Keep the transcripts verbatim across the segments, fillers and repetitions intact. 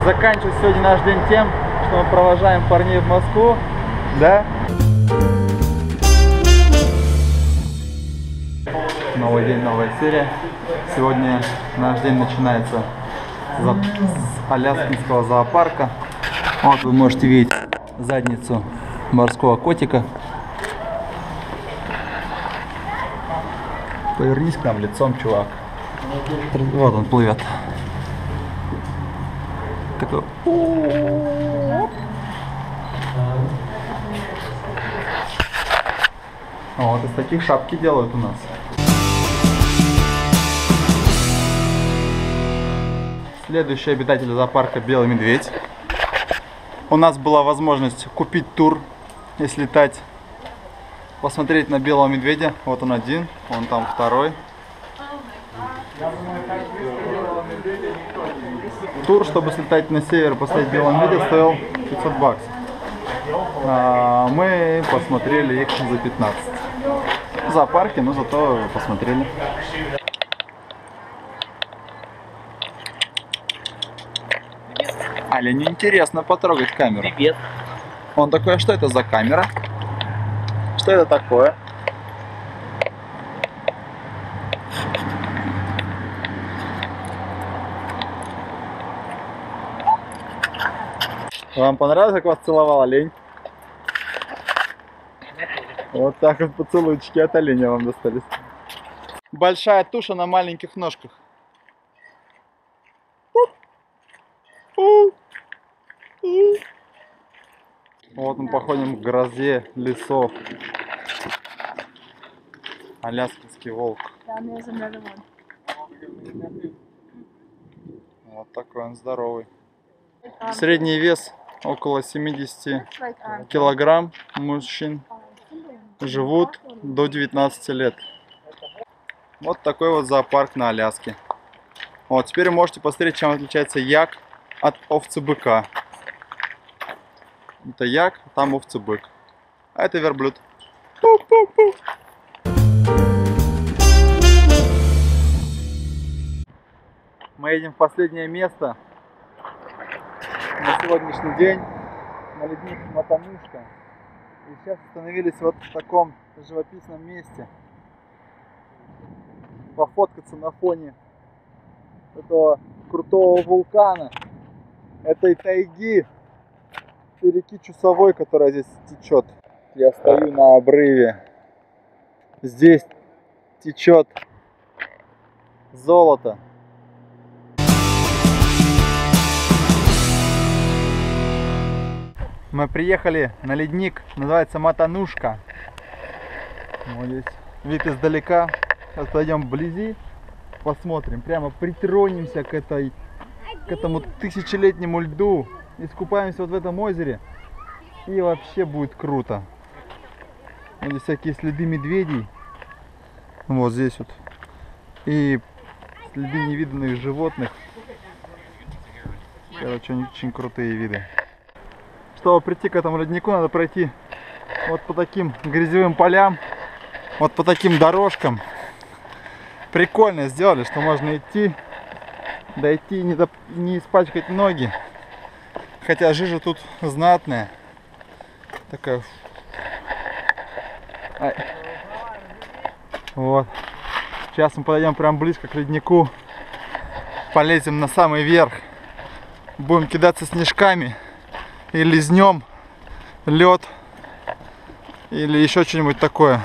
Заканчивается сегодня наш день тем, что мы провожаем парней в Москву, да? Новый день, новая серия. Сегодня наш день начинается с Аляскинского зоопарка. Вот вы можете видеть задницу морского котика. Повернись к нам лицом, чувак. Вот он плывет. Такой. Вот из таких шапки делают у нас. Следующий обитатель зоопарка — белый медведь. У нас была возможность купить тур и слетать, посмотреть на белого медведя. Вот он один, вон там второй. Тур, чтобы слетать на север, посмотреть белого медведя, стоил пятьсот баксов. А мы посмотрели их за пятнадцать. В зоопарке, но зато посмотрели. Оленю интересно потрогать камеру. Привет. Он такой: а что это за камера? Что это такое? Вам понравилось, как вас целовал олень? Вот так вот поцелуйчики от оленя вам достались. Большая туша на маленьких ножках. Вот мы походим к грозе лесов. Аляскинский волк. Вот такой он здоровый. Средний вес около семидесяти килограмм. Мужчин живут до девятнадцати лет. Вот такой вот зоопарк на Аляске. Вот, теперь вы можете посмотреть, чем отличается yak от овцы-быка. Это yak, там овцы-бык. А это верблюд. Пу-пу-пу. Мы едем в последнее место на сегодняшний день, на ледник Матанушка. И сейчас остановились вот в таком живописном месте. Пофоткаться на фоне этого крутого вулкана, этой тайги и реки Чусовой, которая здесь течет. Я стою на обрыве. Здесь течет золото. Мы приехали на ледник, называется Матанушка. Вот здесь вид издалека. Сейчас пойдем вблизи, посмотрим, прямо притронемся к этой, к этому тысячелетнему льду, искупаемся вот в этом озере, и вообще будет круто. Вот здесь всякие следы медведей, вот здесь вот, и следы невиданных животных. Короче, очень крутые виды. Чтобы прийти к этому леднику, надо пройти вот по таким грязевым полям, вот по таким дорожкам. Прикольно сделали, что можно идти, дойти, не, доп... не испачкать ноги. Хотя жижа тут знатная. Такая. Ай. Вот. Сейчас мы подойдем прям близко к леднику. Полезем на самый верх. Будем кидаться снежками. И лизнем лед. Или еще что-нибудь такое.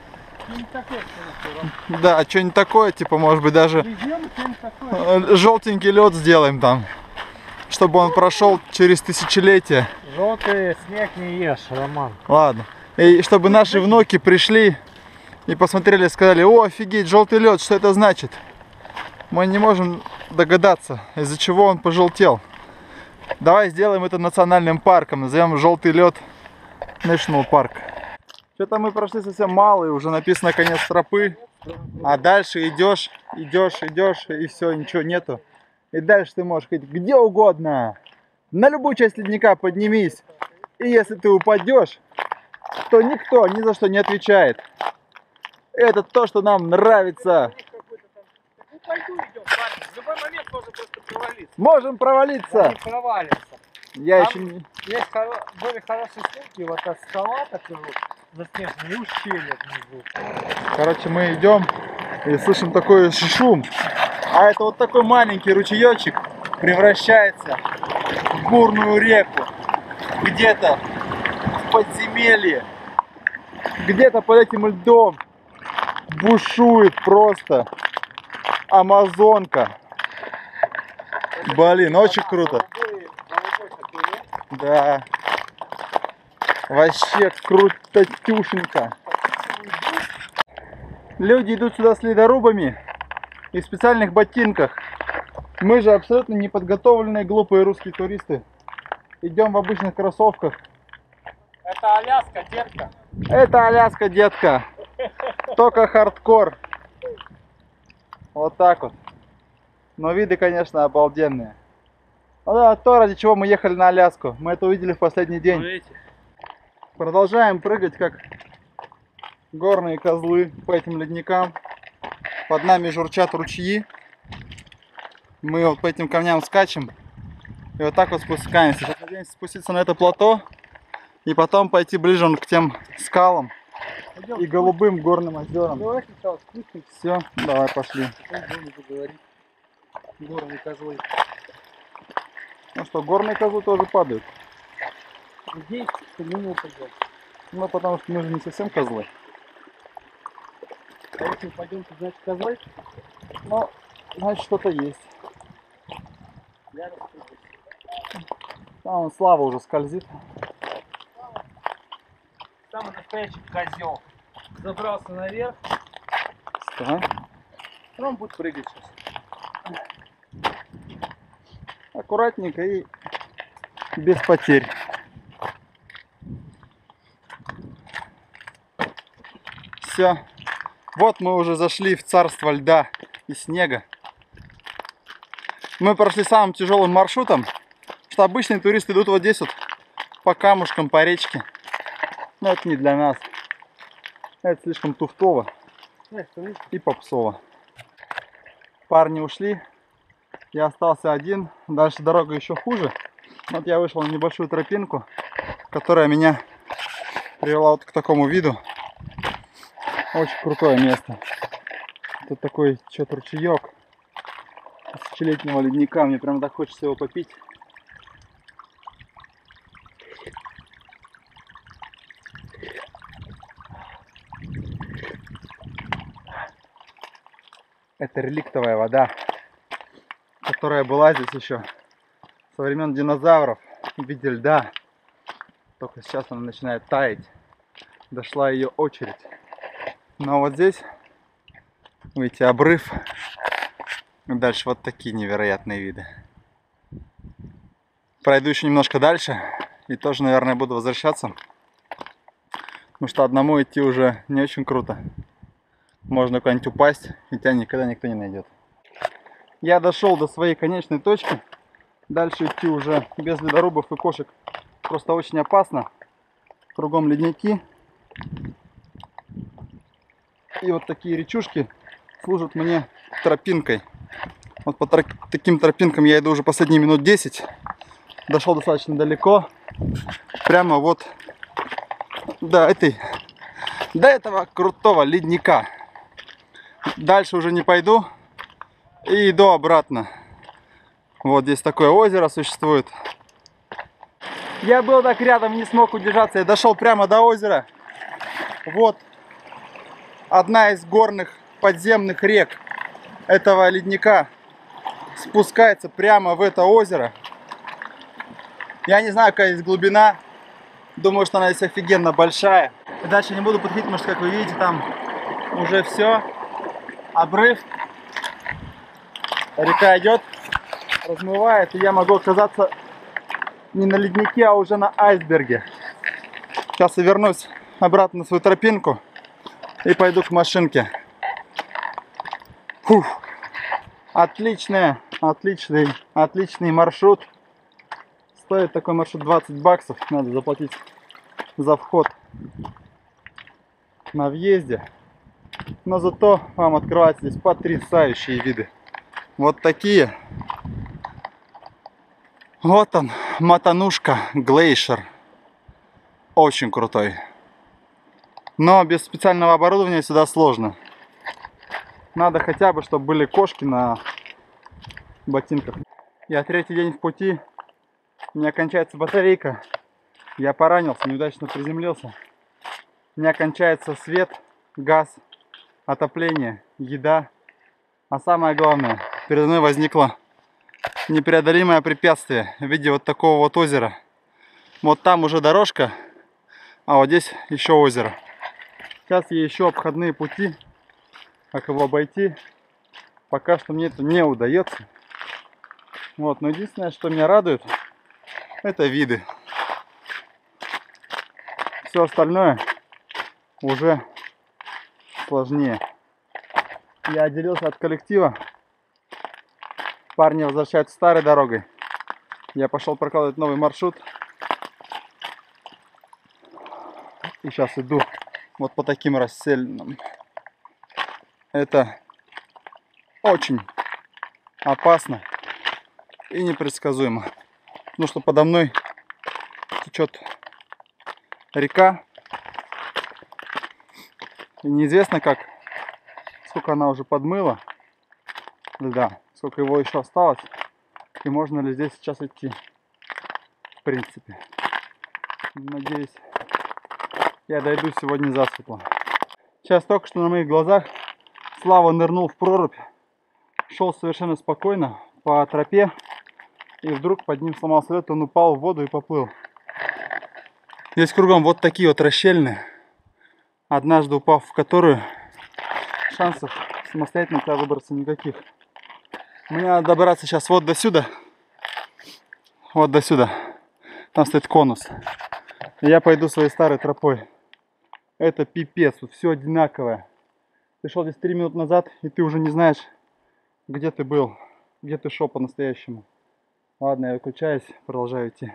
Да, что-нибудь такое, типа, может быть, даже желтенький лед сделаем там, чтобы он прошел через тысячелетия. Желтый снег не ешь, Роман. Ладно. И чтобы наши внуки пришли и посмотрели, сказали: о, офигеть, желтый лед, что это значит? Мы не можем догадаться, из-за чего он пожелтел. Давай сделаем это национальным парком, назовем желтый лед National Park. Что-то мы прошли совсем мало, и уже написано конец тропы. А дальше идешь, идешь, идешь, и все, ничего нету. И дальше ты можешь ходить где угодно. На любую часть ледника поднимись. И если ты упадешь, то никто ни за что не отвечает. Это то, что нам нравится. В любой момент можно просто провалиться. провалиться. Можем провалиться. Не провалимся. Я Там еще не... Есть хоро- были хорошие снимки, вот от скала такой вот заснеженный, и ущелье внизу. Короче, мы идем и слышим такой шум. А это вот такой маленький ручеечек превращается в бурную реку. Где-то в подземелье. Где-то под этим льдом бушует просто Амазонка. Блин, очень круто. Голубой- голубой такой лес. Да. Вообще крутотюшенька. Люди идут сюда с ледорубами и в специальных ботинках. Мы же абсолютно неподготовленные глупые русские туристы. Идем в обычных кроссовках. Это Аляска, детка. Это Аляска, детка. Только хардкор. Вот так вот. Но виды, конечно, обалденные. Ну да, то, ради чего мы ехали на Аляску. Мы это увидели в последний день. Смотрите. Продолжаем прыгать, как горные козлы по этим ледникам. Под нами журчат ручьи. Мы вот по этим камням скачем. И вот так вот спускаемся. Сейчас надеемся спуститься на это плато. И потом пойти ближе к тем скалам и голубым горным озерам. Давай сначала спустимся, Все, давай пошли. потом будем поговорить. Горные козлы. Ну что, горные козлы тоже падают. Здесь, что мы не упадем. Ну потому что мы же не совсем козлы. А если упадем, то значит козлы? Но значит что-то есть. Я распрыгаюсь. Там вон Слава уже скользит. Самый настоящий козел. Забрался наверх. Ага. Он будет прыгать сейчас. Аккуратненько и без потерь. Все. Вот мы уже зашли в царство льда и снега. Мы прошли самым тяжелым маршрутом, что обычные туристы идут вот здесь вот по камушкам, по речке. Но это не для нас. Это слишком туфтово и попсово. Парни ушли. Я остался один. Дальше дорога еще хуже. Вот я вышел на небольшую тропинку, которая меня привела вот к такому виду. Очень крутое место. Тут такой что-то ручеек тысячелетнего ледника. Мне прям так хочется его попить. Это реликтовая вода, которая была здесь еще со времен динозавров в виде льда. Только сейчас она начинает таять. Дошла ее очередь. Но вот здесь, видите, обрыв. И дальше вот такие невероятные виды. Пройду еще немножко дальше. И тоже, наверное, буду возвращаться. Потому что одному идти уже не очень круто. Можно куда-нибудь упасть, и тебя никогда никто не найдет. Я дошел до своей конечной точки. Дальше идти уже без ледорубов и кошек просто очень опасно. Кругом ледники. И вот такие речушки служат мне тропинкой. Вот по тр... таким тропинкам я иду уже последние минут десять. Дошел достаточно далеко. Прямо вот до этой, до этого крутого ледника. Дальше уже не пойду. И иду обратно. Вот здесь такое озеро существует. Я был так рядом, не смог удержаться. Я дошел прямо до озера. Вот одна из горных подземных рек этого ледника спускается прямо в это озеро. Я не знаю, какая здесь глубина. Думаю, что она здесь офигенно большая. Дальше не буду подходить, потому что, как вы видите, там уже все. Обрыв. Река идет, размывает, и я могу оказаться не на леднике, а уже на айсберге. Сейчас я вернусь обратно на свою тропинку и пойду к машинке. Фух. Отличный, отличный, отличный маршрут. Стоит такой маршрут двадцать баксов. Надо заплатить за вход на въезде. Но зато вам открываются здесь потрясающие виды. Вот такие. Вот он, Матанушка Глейшер. Очень крутой. Но без специального оборудования сюда сложно. Надо хотя бы, чтобы были кошки на ботинках. Я третий день в пути. У меня кончается батарейка. Я поранился, неудачно приземлился. У меня кончается свет, газ, отопление, еда. А самое главное, передо мной возникло непреодолимое препятствие в виде вот такого вот озера. Вот там уже дорожка, а вот здесь еще озеро. Сейчас я ищу обходные пути, как его обойти. Пока что мне это не удается. Вот, но единственное, что меня радует, это виды. Все остальное уже сложнее. Я отделился от коллектива. Парни возвращаются старой дорогой. Я пошел прокладывать новый маршрут. И сейчас иду вот по таким расселенным. Это очень опасно и непредсказуемо. Потому что подо мной течет река. И неизвестно как, сколько она уже подмыла льда, сколько его еще осталось. И можно ли здесь сейчас идти. В принципе. Надеюсь, я дойду сегодня засветло. Сейчас только что на моих глазах Слава нырнул в прорубь. Шел совершенно спокойно по тропе. И вдруг под ним сломался лед, он упал в воду и поплыл. Здесь кругом вот такие вот расщелины. Однажды упав в которую, шансов самостоятельно туда выбраться никаких. Мне надо добраться сейчас вот до сюда. Вот до сюда. Там стоит конус. И я пойду своей старой тропой. Это пипец, тут все одинаковое. Ты шел здесь три минуты назад, и ты уже не знаешь, где ты был, где ты шел по-настоящему. Ладно, я выключаюсь, продолжаю идти.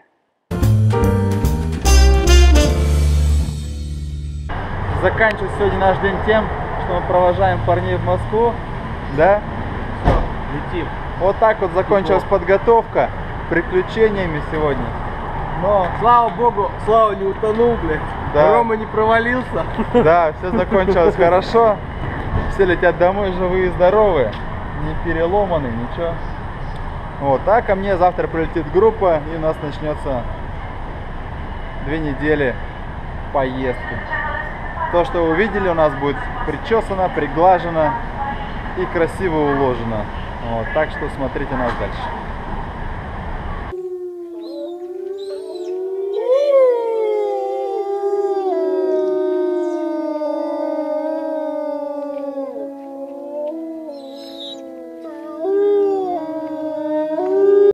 Заканчивается сегодня наш день тем, что мы провожаем парней в Москву. Да? Все, летим. Вот так вот закончилась подготовка приключениями сегодня. Но, слава богу, Слава не утонул, блядь. Да. Рома не провалился. Да, все закончилось хорошо. Все летят домой живые и здоровые. Не переломаны, ничего. Вот, а ко мне завтра прилетит группа, и у нас начнется две недели поездки. То, что вы увидели, у нас будет причесано, приглажено и красиво уложено. Вот, так что смотрите нас дальше.